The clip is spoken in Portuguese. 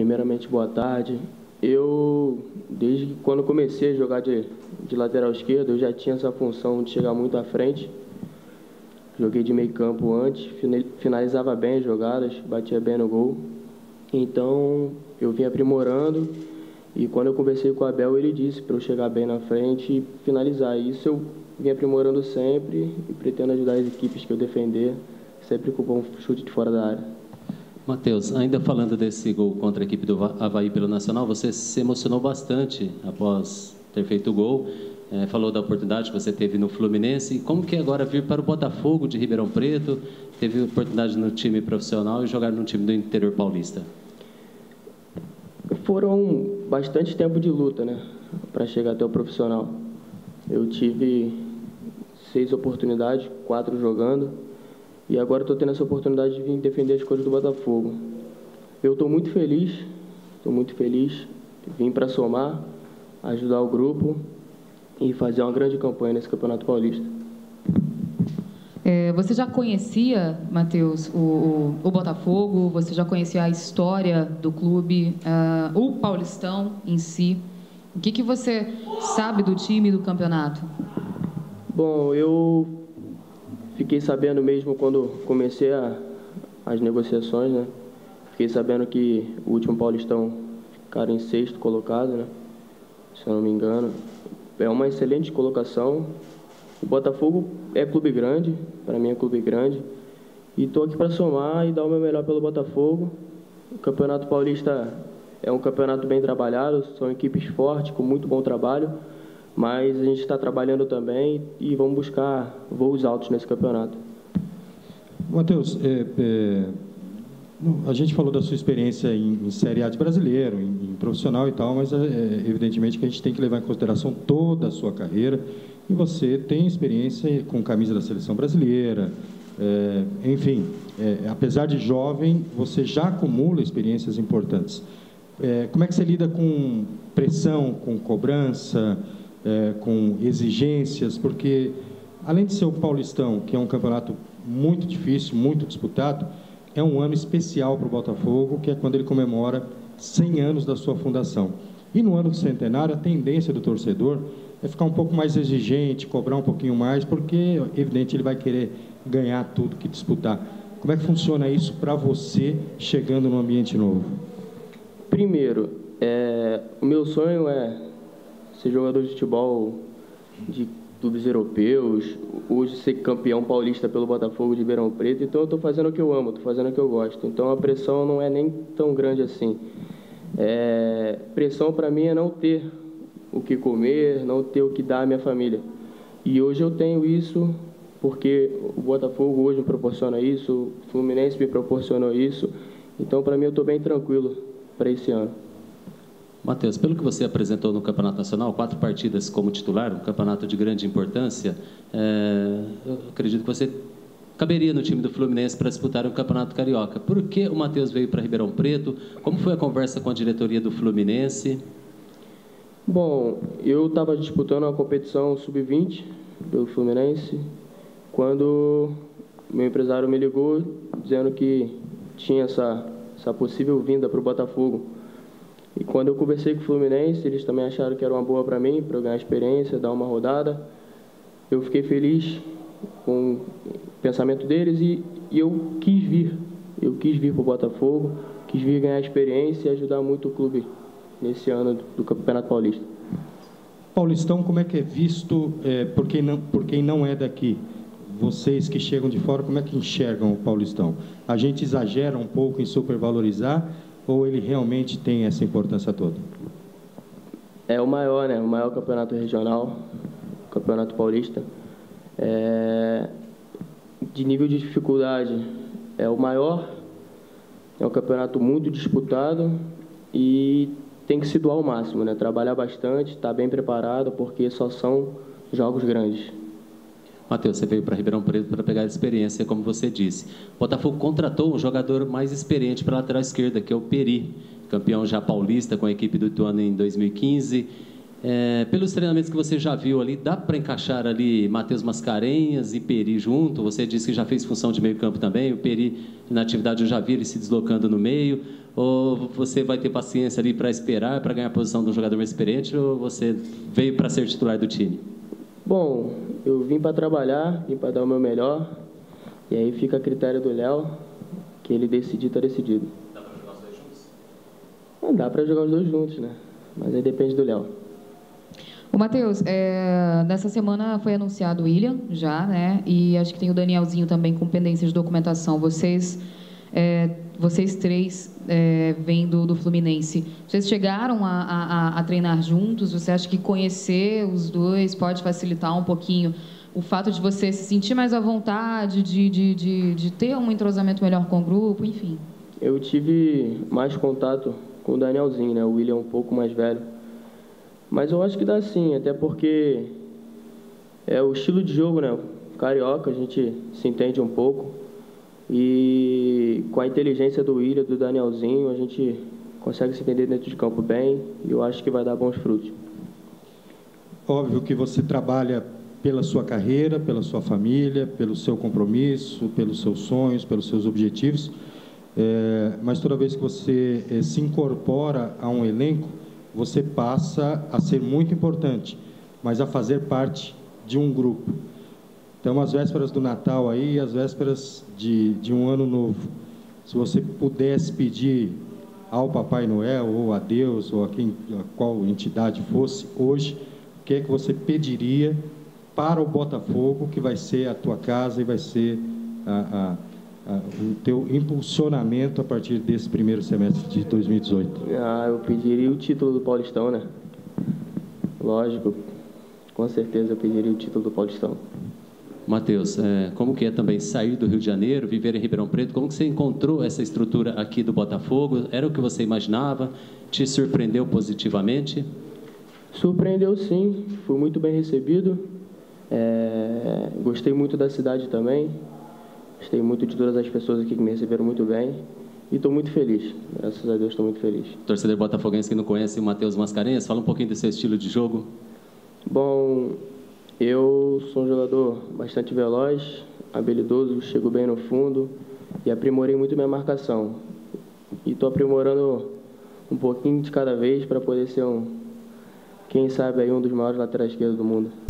Primeiramente, boa tarde. Eu, desde quando comecei a jogar de lateral esquerdo, eu já tinha essa função de chegar muito à frente. Joguei de meio campo antes, finalizava bem as jogadas, batia bem no gol. Então, eu vim aprimorando e quando eu conversei com o Abel, ele disse para eu chegar bem na frente e finalizar. Isso eu vim aprimorando sempre e pretendo ajudar as equipes que eu defender, sempre com um bom chute de fora da área. Matheus, ainda falando desse gol contra a equipe do Avaí pelo Nacional, você se emocionou bastante após ter feito o gol. Falou da oportunidade que você teve no Fluminense. Como que é agora vir para o Botafogo de Ribeirão Preto? Teve oportunidade no time profissional e jogar no time do interior paulista. Foram bastante tempo de luta, né, para chegar até o profissional. Eu tive 6 oportunidades, 4 jogando, e agora estou tendo essa oportunidade de vir defender as cores do Botafogo. Eu estou muito feliz, vim para somar, ajudar o grupo e fazer uma grande campanha nesse Campeonato Paulista. Você já conhecia, Matheus, o Botafogo? Você já conhecia a história do clube, o Paulistão em si? O que você sabe do time e do campeonato? Bom, eu fiquei sabendo mesmo quando comecei as negociações, né? Fiquei sabendo que o último Paulistão ficaram em 6º colocado, né? Se eu não me engano. É uma excelente colocação. O Botafogo é clube grande, para mim é clube grande. E estou aqui para somar e dar o meu melhor pelo Botafogo. O Campeonato Paulista é um campeonato bem trabalhado, são equipes fortes, com muito bom trabalho. Mas a gente está trabalhando também e vamos buscar voos altos nesse campeonato. Matheus, a gente falou da sua experiência em Série A de brasileiro, em profissional e tal, mas evidentemente que a gente tem que levar em consideração toda a sua carreira. E você tem experiência com camisa da seleção brasileira, enfim, apesar de jovem, você já acumula experiências importantes. Como é que você lida com pressão, com cobrança, com exigências? Porque, além de ser o Paulistão, que é um campeonato muito difícil, muito disputado, é um ano especial para o Botafogo, que é quando ele comemora 100 anos da sua fundação. E no ano do centenário, a tendência do torcedor é ficar um pouco mais exigente, cobrar um pouquinho mais, porque, evidente, ele vai querer ganhar tudo que disputar. Como é que funciona isso para você, chegando num ambiente novo? Primeiro, o meu sonho é ser jogador de futebol de clubes europeus, hoje ser campeão paulista pelo Botafogo de Ribeirão Preto. Então eu estou fazendo o que eu amo, estou fazendo o que eu gosto. Então a pressão não é nem tão grande assim. Pressão para mim é não ter o que comer, não ter o que dar à minha família. E hoje eu tenho isso porque o Botafogo hoje me proporciona isso, o Fluminense me proporcionou isso. Então para mim eu estou bem tranquilo para esse ano. Matheus, pelo que você apresentou no Campeonato Nacional, 4 partidas como titular, um campeonato de grande importância, eu acredito que você caberia no time do Fluminense para disputar um Campeonato Carioca. Por que o Matheus veio para Ribeirão Preto? Como foi a conversa com a diretoria do Fluminense? Bom, eu estava disputando uma competição sub-20 pelo Fluminense, quando meu empresário me ligou dizendo que tinha essa possível vinda para o Botafogo. E quando eu conversei com o Fluminense, eles também acharam que era uma boa para mim, para eu ganhar experiência, dar uma rodada. Eu fiquei feliz com o pensamento deles e eu quis vir. Eu quis vir para o Botafogo, quis vir ganhar experiência e ajudar muito o clube nesse ano do Campeonato Paulista. Paulistão, como é que é visto por quem não é daqui? Vocês que chegam de fora, como é que enxergam o Paulistão? A gente exagera um pouco em supervalorizar ou ele realmente tem essa importância toda? É o maior, né? O maior campeonato regional, o Campeonato Paulista. De nível de dificuldade, é o maior, é um campeonato muito disputado e tem que se doar ao máximo, né? Trabalhar bastante, estar bem preparado, porque só são jogos grandes. Matheus, você veio para Ribeirão Preto para pegar a experiência, como você disse. O Botafogo contratou um jogador mais experiente para a lateral esquerda, que é o Peri, campeão já paulista com a equipe do Ituano em 2015. Pelos treinamentos que você já viu ali, dá para encaixar ali Matheus Mascarenhas e Peri junto? Você disse que já fez função de meio campo também, o Peri na atividade eu já vi ele se deslocando no meio, ou você vai ter paciência ali para esperar, para ganhar a posição de um jogador mais experiente, ou você veio para ser titular do time? Bom, eu vim para trabalhar, vim para dar o meu melhor, e aí fica a critério do Léo, que ele decidir, está decidido. Dá para jogar os dois juntos? Não dá para jogar os dois juntos, né? Mas aí depende do Léo. O Matheus, nessa semana foi anunciado o William, já, né? E acho que tem o Danielzinho também com pendência de documentação. Vocês três vêm do Fluminense. Vocês chegaram a treinar juntos? Você acha que conhecer os dois pode facilitar um pouquinho o fato de você se sentir mais à vontade, de ter um entrosamento melhor com o grupo, enfim? Eu tive mais contato com o Danielzinho, né? O William é um pouco mais velho. Mas eu acho que dá sim, até porque é o estilo de jogo, né? Carioca, a gente se entende um pouco. E com a inteligência do William, do Danielzinho, a gente consegue se entender dentro de campo bem. E eu acho que vai dar bons frutos. Óbvio que você trabalha pela sua carreira, pela sua família, pelo seu compromisso, pelos seus sonhos, pelos seus objetivos. Mas toda vez que você se incorpora a um elenco, você passa a ser muito importante, mas a fazer parte de um grupo. Então, as vésperas do Natal aí, as vésperas de um ano novo, se você pudesse pedir ao Papai Noel, ou a Deus, ou a qual entidade fosse hoje, o que é que você pediria para o Botafogo, que vai ser a tua casa e vai ser o teu impulsionamento a partir desse primeiro semestre de 2018? Eu pediria o título do Paulistão, né? Lógico, com certeza eu pediria o título do Paulistão. Matheus, como que é também sair do Rio de Janeiro, viver em Ribeirão Preto? Como que você encontrou essa estrutura aqui do Botafogo? Era o que você imaginava? Te surpreendeu positivamente? Surpreendeu sim, fui muito bem recebido. Gostei muito da cidade também. Gostei muito de todas as pessoas aqui que me receberam muito bem. E estou muito feliz. Graças a Deus, estou muito feliz. Torcedor botafoguense que não conhece o Matheus Mascarenhas, fala um pouquinho do seu estilo de jogo. Bom, eu sou um jogador bastante veloz, habilidoso, chego bem no fundo e aprimorei muito minha marcação. E estou aprimorando um pouquinho de cada vez para poder ser quem sabe aí, um dos maiores laterais esquerdos do mundo.